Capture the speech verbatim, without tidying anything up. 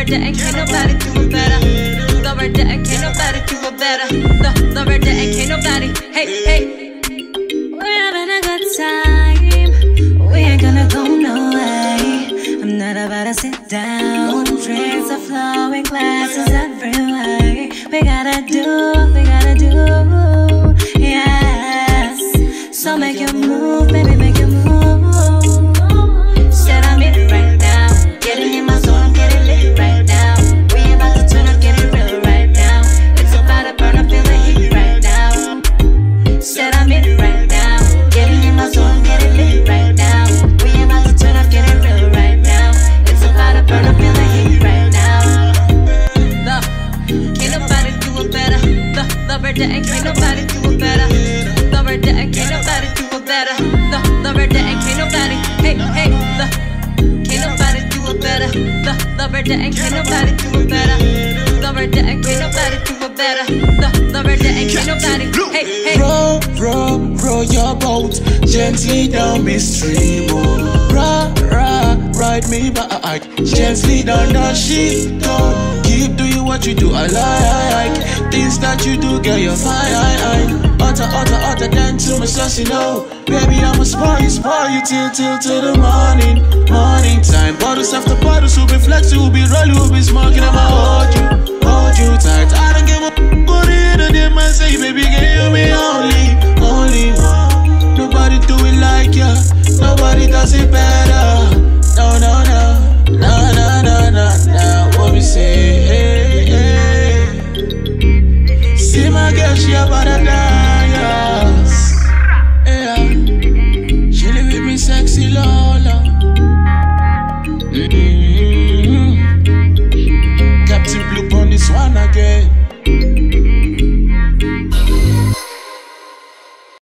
word that ain't can't nobody do it better. The word that ain't can't nobody do it better. The the word that ain't can't nobody. Hey hey. We're having a good time. We ain't gonna go no way. I'm not about to sit down. Drinks are flowing, glasses everywhere. We gotta do, we gotta do. Yes. So make your move, baby, make your move. Said I'm in right now. Getting in my zone, getting lit right now. We about to turn up, getting real right now. It's about to burn, I feel the heat right now. Said I'm in right now. Getting in my zone, getting lit right now. We about to turn up, getting real right now. It's about to burn, I feel the heat right now. The, can't nobody do it better. The, the word that ain't can't nobody do it better. The word that ain't can't nobody do it better. The, the word that ain't can't nobody. Hey, hey, the, can't nobody do it better. The, the word that ain't can't nobody do it better. The word that ain't can't nobody do it better. The, the word that ain't can't nobody. Hey, hey. Row, row, row your boat gently down the stream. Oh, rah, rah, ride me back gently down the sheet. Don't keep doing what you do. I like things that you do, girl. You're fine. Utter, utter, utter, then to me, saucy, no. Baby, I'ma spoil you, spoil you till, till, till the morning, morning time. Bottles after bottles, we'll be flexing, we'll be rolling, we'll be smoking. I'ma hold you, hold you tight. I don't give a what it is, they might say, baby, give me only, only one. Nobody do it like ya, nobody does it better.